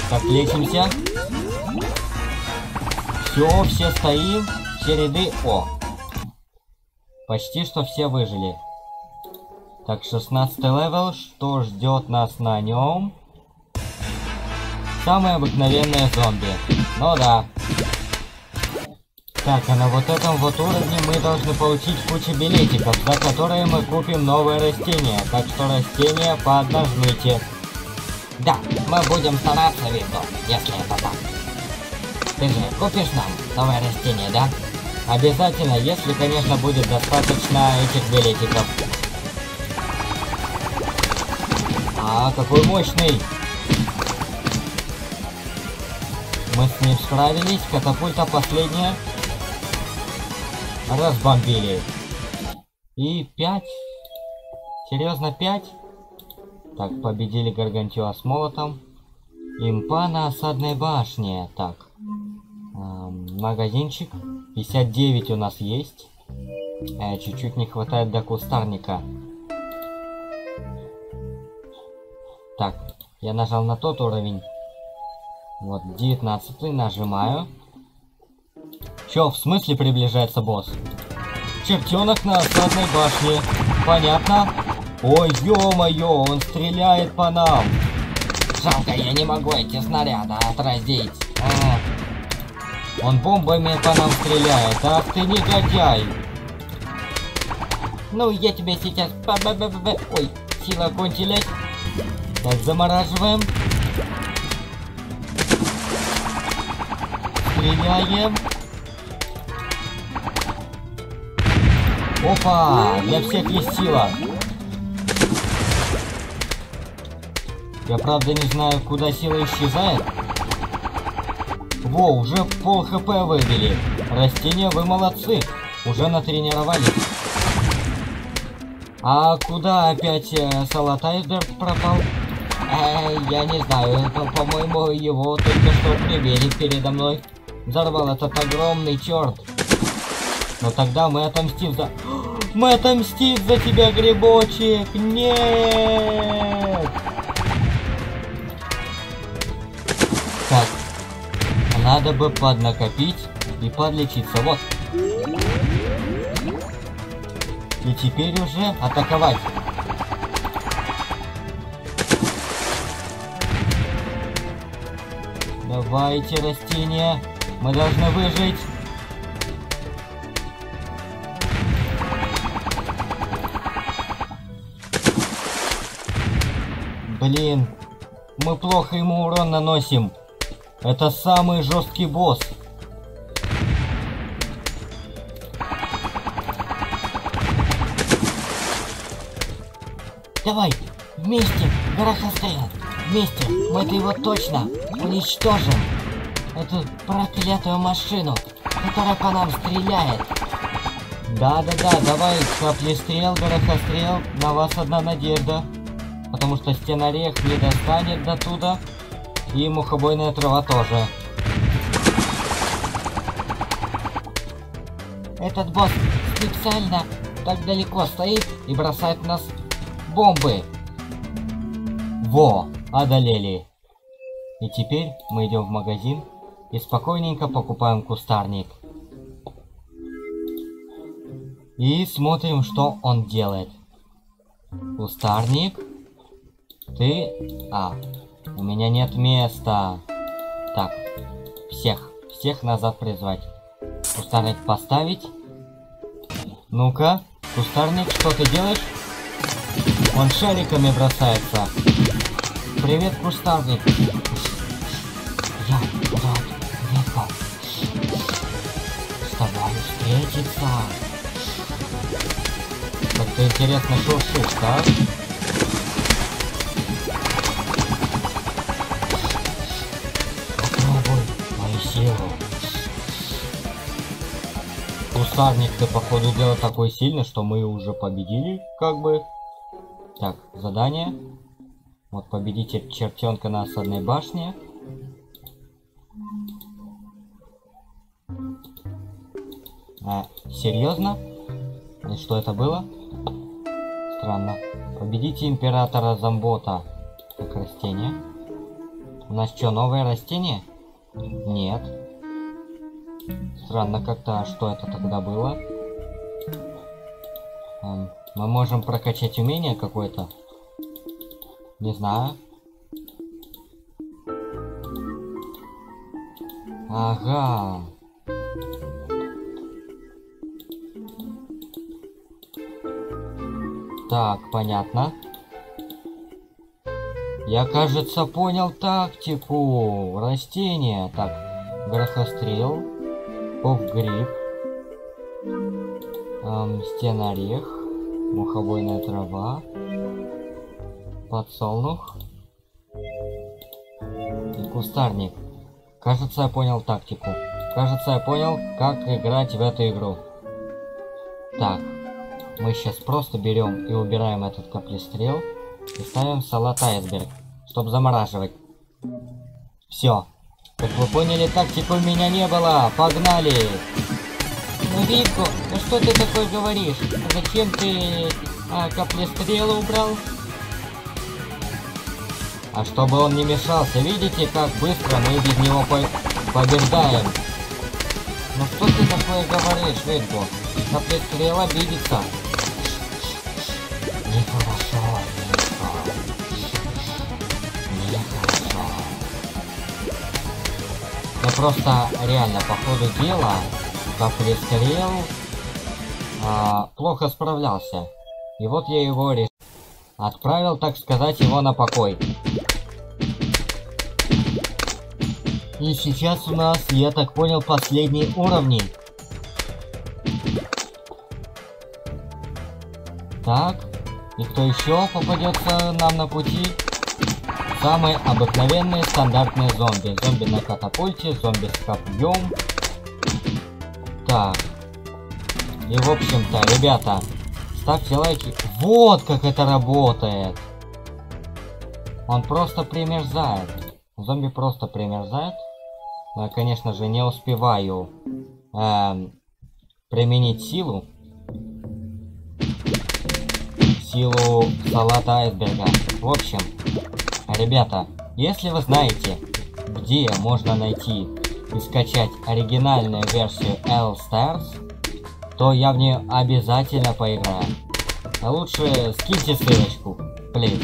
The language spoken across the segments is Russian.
Так, лечимся. Все стоим. Все ряды. О! Почти что все выжили. Так, 16 левел. Что ждет нас на нем? Самые обыкновенные зомби. Ну да. Так, а на вот этом вот уровне мы должны получить кучу билетиков, за которые мы купим новое растение. Так что растение поднажмите. Да, мы будем стараться, Вито, если это так. Ты же купишь нам новое растение, да? Обязательно, если, конечно, будет достаточно этих билетиков. А, какой мощный! Мы с ним справились. Катапульта последняя. Разбомбили. И 5. Серьезно, 5? Так, победили Гаргантюа с молотом. Импа на осадной башне. Так. Магазинчик. 59 у нас есть. Чуть-чуть не хватает до кустарника. Так, я нажал на тот уровень. Вот, 19-й нажимаю. Чё, в смысле приближается босс? Чертенок на осадной башне. Понятно? Ой, ё-моё, он стреляет по нам. Жалко, я не могу эти снаряды отразить. Он бомбами по нам стреляет. Ах ты негодяй. Ну, я тебя сейчас... Ой, сила кончилась. Так, замораживаем. Стреляем. Опа! Для всех есть сила. Я правда не знаю, куда сила исчезает. Во, уже пол хп выбили. Растения, вы молодцы. Уже натренировались. А куда опять Салатайзер пропал? Я не знаю. По-моему, его только что привели передо мной. Взорвал этот огромный черт. Но тогда мы отомстим за... Мы отомстим за тебя, грибочек! Нет! Так. Надо бы поднакопить и подлечиться. Вот. И теперь уже атаковать. Давайте, растения. Мы должны выжить. Блин. Мы плохо ему урон наносим. Это самый жесткий босс. Давай, вместе, Горохострел. Вместе, мы-то его точно уничтожим. Эту проклятую машину, которая по нам стреляет. Да-да-да, давай, Каплестрел, Горохострел, на вас одна надежда. Потому что Стенорех не достанет до туда. И мухобойная трава тоже. Этот босс специально так далеко стоит и бросает в нас бомбы. Во, одолели. И теперь мы идем в магазин и спокойненько покупаем кустарник. И смотрим, что он делает. Кустарник. Ты... У меня нет места. Так. Всех назад призвать. Кустарник поставить. Ну-ка. Кустарник, что ты делаешь? Он шариками бросается. Привет, кустарник. Я рад, Вика. С тобой встретиться. Как ты интересно шуршишь, да? Кустарник-то, походу, дела такой сильный, что мы уже победили, как бы. Так, задание. Вот, победите чертенка на осадной башне. Серьезно? И что это было? Странно. Победите императора Замбота. Как растение. У нас что, новое растение? Нет. Странно как-то, что это тогда было? Мы можем прокачать умение какое-то? Не знаю. Ага. Так, понятно. Я, кажется, понял тактику растения. Так, грохострел, повгриб, стенорех, мухобойная трава, подсолнух и кустарник. Кажется, я понял тактику. Кажется, я понял, как играть в эту игру. Так, мы сейчас просто берем и убираем этот каплестрел и ставим салат айсберг, чтобы замораживать. Все. Как вы поняли, тактику у меня не было. Погнали! Ну, Вико, ну что ты такое говоришь? Зачем ты каплестрелы убрал? А чтобы он не мешался, видите, как быстро мы без него побеждаем. Ну что ты такое говоришь, Вико? Каплестрел обидится. Нехорошо, Вико. Нехорошо. Ну просто реально, по ходу дела, каплестрел плохо справлялся. И вот я его отправил, так сказать, его на покой. И сейчас у нас, я так понял, последние уровни. Так, и кто еще попадется нам на пути? Самые обыкновенные стандартные зомби. Зомби на катапульте, зомби с копьем. Так. И в общем-то, ребята, ставьте лайки. Вот как это работает. Он просто примерзает. Зомби просто примерзает. Но я, конечно же, не успеваю применить силу. Силу салата айсберга. В общем, ребята, если вы знаете, где можно найти и скачать оригинальную версию L-Stars, то я в нее обязательно поиграю. А лучше скиньте ссылочку, блин.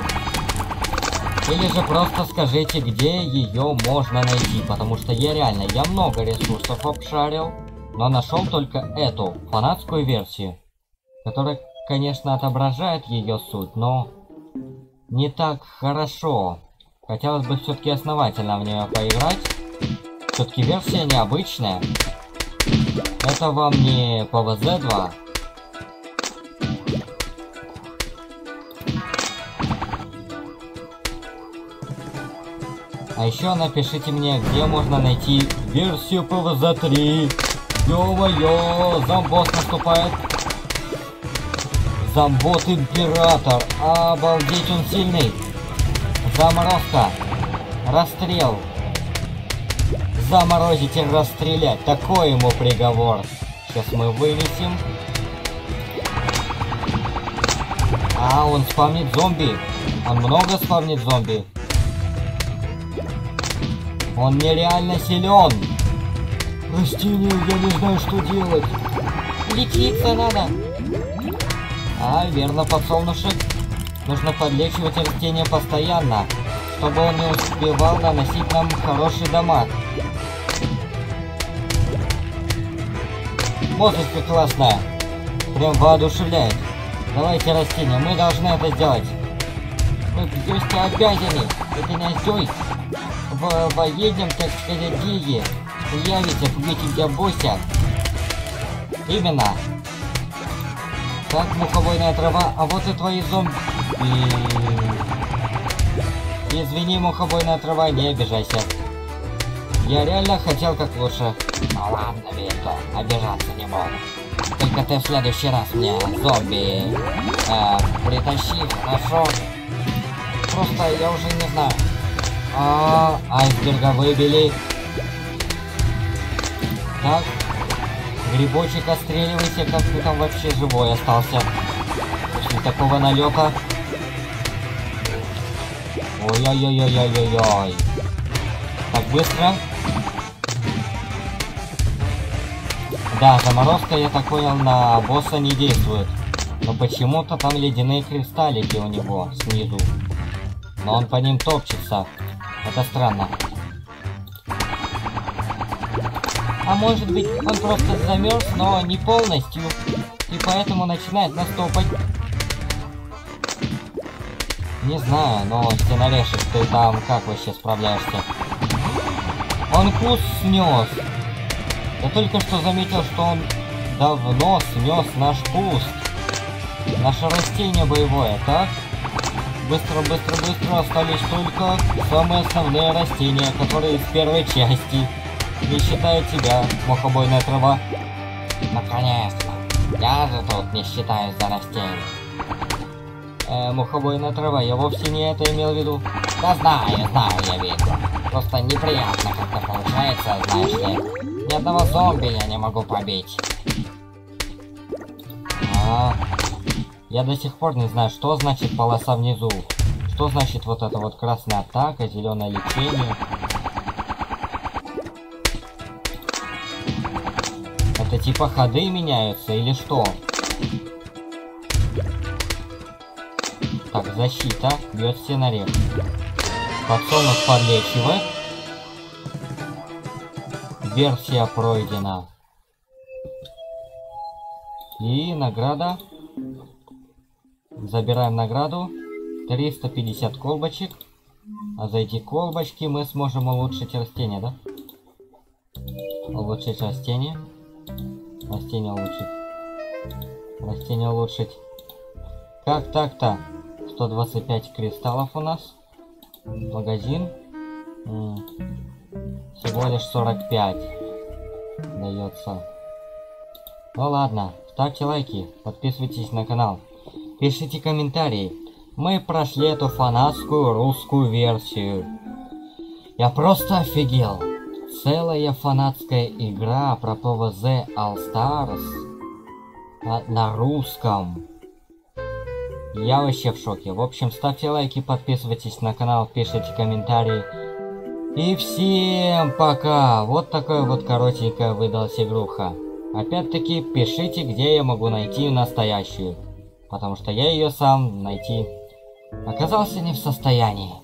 Или же просто скажите, где ее можно найти, потому что я много ресурсов обшарил, но нашел только эту фанатскую версию, которая, конечно, отображает ее суть, но не так хорошо. Хотелось бы все-таки основательно в нее поиграть. Все-таки версия необычная. Это вам не PvZ 2. А еще напишите мне, где можно найти версию PvZ 3. Ё-моё, зомбос наступает. Зомбот император. Обалдеть, он сильный. Заморозка. Расстрел. Заморозить и расстрелять. Такой ему приговор. Сейчас мы вынесем. Он спавнит зомби. Он много спавнит зомби. Он нереально силен. Растение, я не знаю, что делать. Лечиться надо. Верно, подсолнушек. Нужно подлечивать растение постоянно, чтобы он не успевал наносить нам хороший дамаг. Музыка классная. Прям воодушевляет. Давайте, растения, мы должны это сделать. Мы просто обязаны. Это не здесь. В военном, так сказать, деле. Явится, победить тебя босса. Именно. Так, мухобойная трава, а вот и твои зомби. Извини, мухобойная трава, не обижайся. Я реально хотел как лучше. Ну ладно, Вито, обижаться не могу. Только ты в следующий раз мне зомби притащи, хорошо? Просто я уже не знаю. Айсберга выбили. Так. Грибочек, отстреливайся, как ты там вообще живой остался. После такого налета. Ой-ой-ой-ой-ой-ой. Так, быстро. Да, заморозка, я так понял, на босса не действует. Но почему-то там ледяные кристаллики у него снизу. Но он по ним топчется. Это странно. А может быть, он просто замерз, но не полностью. И поэтому начинает нас топать. Не знаю, но Стенорешек, ты там как вообще справляешься? Он куст снес. Я только что заметил, что он давно снес наш куст. Наше растение боевое, так? Быстро, быстро, быстро. Остались только самые основные растения, которые из первой части. Не считая тебя, мухобойная трава. Наконец-то. Я же тут не считаюсь за растений. Мухобойная трава, я вовсе не это имел в виду. Да знаю, я вижу. Просто неприятно как-то получается, знаешь ли. Ни одного зомби я не могу побить. Я до сих пор не знаю, что значит полоса внизу. Что значит вот это вот красная атака, зеленое лечение. Это типа ходы меняются или что? Так, защита. Бьет Стенорек. Подсолнух подлечивает. Версия пройдена. И награда. Забираем награду. 350 колбочек. А за эти колбочки мы сможем улучшить растение, да? Улучшить растение. Растение улучшить. Растение улучшить. Как так-то? 125 кристаллов у нас. Магазин. Всего лишь 45 дается. Ну ладно, ставьте лайки, подписывайтесь на канал, пишите комментарии. Мы прошли эту фанатскую русскую версию. Я просто офигел. Целая фанатская игра про PvZ All Stars на русском. Я вообще в шоке. В общем, ставьте лайки, подписывайтесь на канал, пишите комментарии. И всем пока! Вот такая вот коротенькая выдалась игруха. Опять-таки, пишите, где я могу найти настоящую. Потому что я ее сам найти оказался не в состоянии.